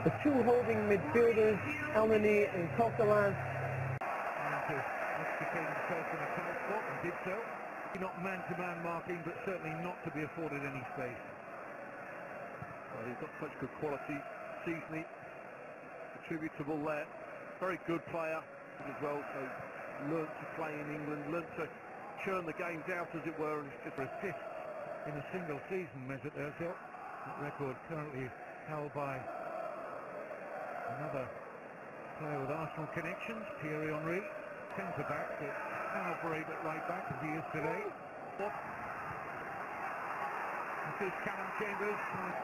The two holding midfielders, Elneny and Coquelin. And to extricate himself in a tight spot and did so. Not man-to-man marking, but certainly not to be afforded any space. Well, he's got such good quality, seasoning, attributable there. Very good player as well, so learnt to play in England, learnt to churn the games out, as it were, and it's just Assist in a single season, Mesut Ozil. That record currently held by another player with Arsenal connections, Thierry Henry, centre-back, but now brave at right-back as he is today. This is Callum Chambers.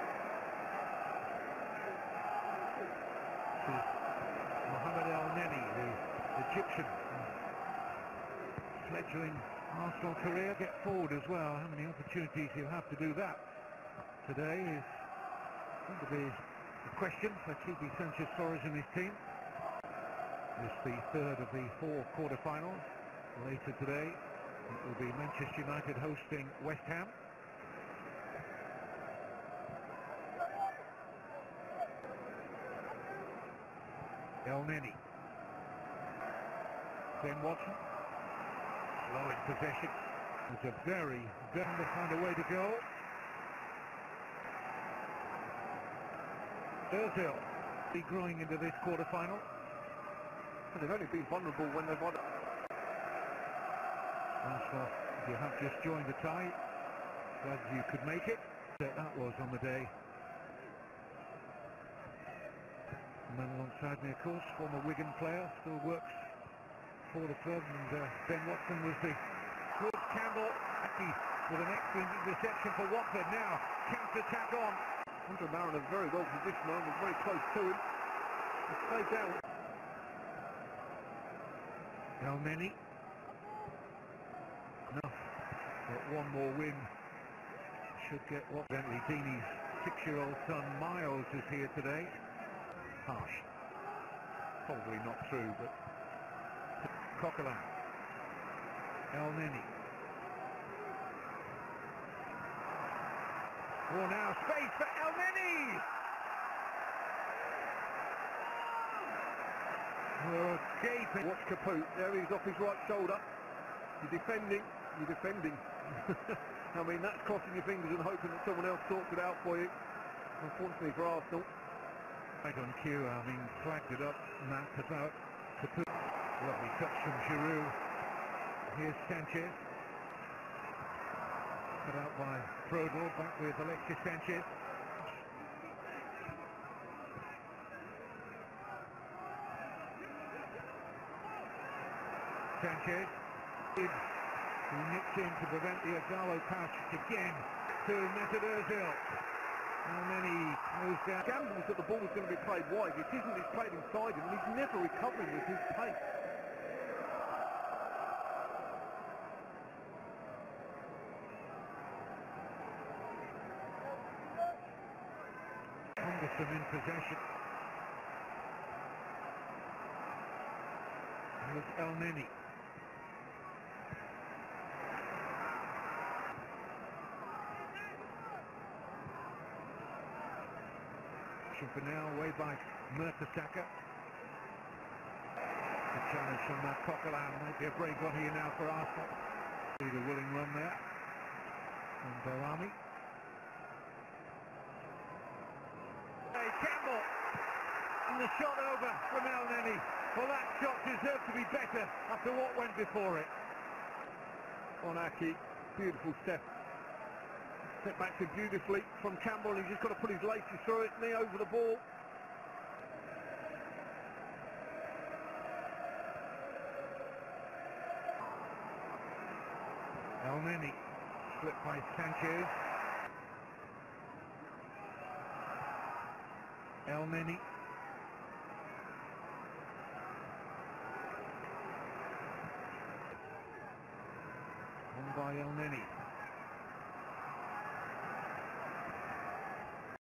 This is Mohamed Elneny, the Egyptian fledgling Arsenal career. Get forward as well. How many opportunities he'll have to do that today is going to be a question for Quique Sanchez-Flores and his team. This is the third of the four quarter-finals. Later today it will be Manchester United hosting West Ham. Elneny. Ben Watson. Low in possession. It's a very to find a way to go. Ozil be growing into this quarter-final. they've only been vulnerable when they've won. Arsenal, you have just joined the tie. Glad you could make it. That was on the day. The man alongside me, of course, former Wigan player, still works for the club, and Ben Watson was the good Campbell, actually with an excellent interception for Watford. Now counter-attack on. Andre Mariner very well positioned, was very close to him. He stayed down. Elneny. Enough. But one more win should get what? Bentley Deeney's 6-year-old son Miles is here today. Harsh. Probably not true, but Coquelin. Elneny. Oh, now space for Elneny! Oh, gaping. Watch Capoue, there he's off his right shoulder. You're defending. I mean, that's crossing your fingers and hoping that someone else sorts it out for you. Unfortunately for Arsenal. Right on cue, I mean, flagged it up, Matt, about Capoue. Lovely touch from Giroud. Here's Sanchez. Cut out by Prodl, back with Alexis Sanchez. Sanchez. He nips in to prevent the Agallo pass again to Mesut Ozil. And then he moves down. Gambles that the ball is going to be played wide. It isn't, it's played inside him, and he's never recovering with his pace. Henderson in possession. Here's Elneny. For now, away by Mertesacker. The challenge from Coquelin might be a brave one here now for Arsenal. See the willing run there from Berami. Hey, Campbell! And the shot over from Elneny. Well, that shot deserved to be better after what went before it. On Aki, beautiful step. Set back to beautifully from Campbell. He's just got to put his laces through it, knee over the ball. Elneny, split by Sanchez. Elneny. Won by Elneny.